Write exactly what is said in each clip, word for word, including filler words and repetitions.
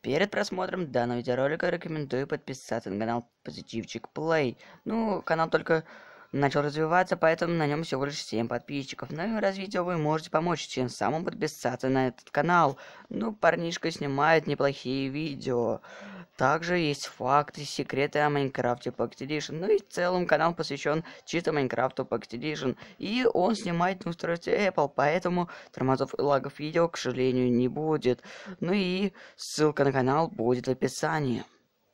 Перед просмотром данного видеоролика рекомендую подписаться на канал Позитивчик Плей. Ну, канал только начал развиваться, поэтому на нем всего лишь семь подписчиков. Но и раз видео вы можете помочь тем самым подписаться на этот канал. Ну, парнишка снимает неплохие видео. Также есть факты, секреты о Майнкрафте Pocket Edition. Ну и в целом канал посвящен чисто Майнкрафту Pocket Edition. И он снимает на устройстве Apple, поэтому тормозов и лагов видео, к сожалению, не будет. Ну и ссылка на канал будет в описании.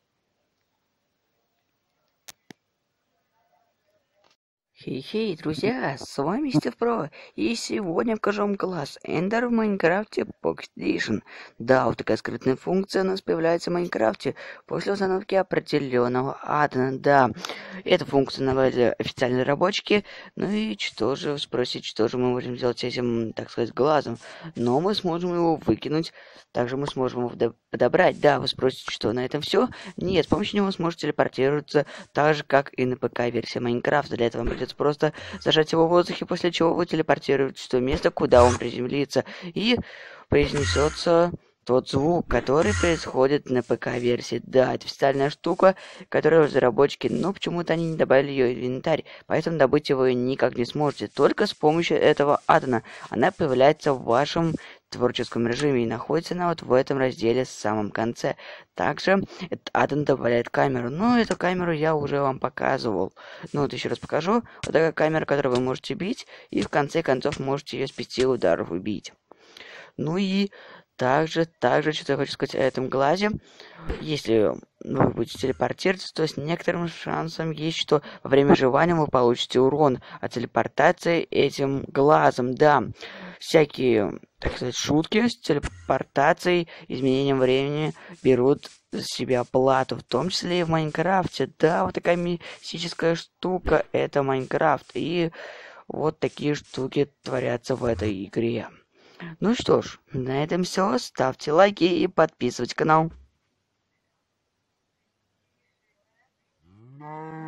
Хей-хей, друзья, с вами Стив Про, и сегодня покажу вам класс Ender в Майнкрафте Pocket Edition. Да, вот такая скрытная функция у нас появляется в Майнкрафте после установки определенного аддона. Да, эту функцию наводили официальные разработчики. Ну и что же, вы спросите, что же мы можем сделать с этим, так сказать, глазом. Но мы сможем его выкинуть, также мы сможем его подобрать. Да, вы спросите, что на этом все? Нет, с помощью него вы сможете телепортироваться так же, как и на ПК-версии Майнкрафта. Для этого вам придется просто зажать его в воздухе, после чего вы телепортируетесь в то место, куда он приземлится, и произнесется тот звук, который происходит на ПК-версии. Да, это официальная штука, которую разработчики, но почему-то они не добавили ее в инвентарь, поэтому добыть его никак не сможете. Только с помощью этого аддона она появляется в вашем творческом режиме и находится она вот в этом разделе в самом конце. Также этот аддон добавляет камеру, но эту камеру я уже вам показывал. Ну вот еще раз покажу. Вот такая камера, которую вы можете бить, и в конце концов можете ее с пяти ударов убить. Ну и также, также, что я хочу сказать о этом глазе. Если вы будете телепортироваться, то с некоторым шансом есть, что во время выживания вы получите урон от телепортации этим глазом. Да, всякие, так сказать, шутки с телепортацией, изменением времени берут за себя плату, в том числе и в Майнкрафте. Да, вот такая мистическая штука, это Майнкрафт. И вот такие штуки творятся в этой игре. Ну что ж, на этом все. Ставьте лайки и подписывайтесь на канал.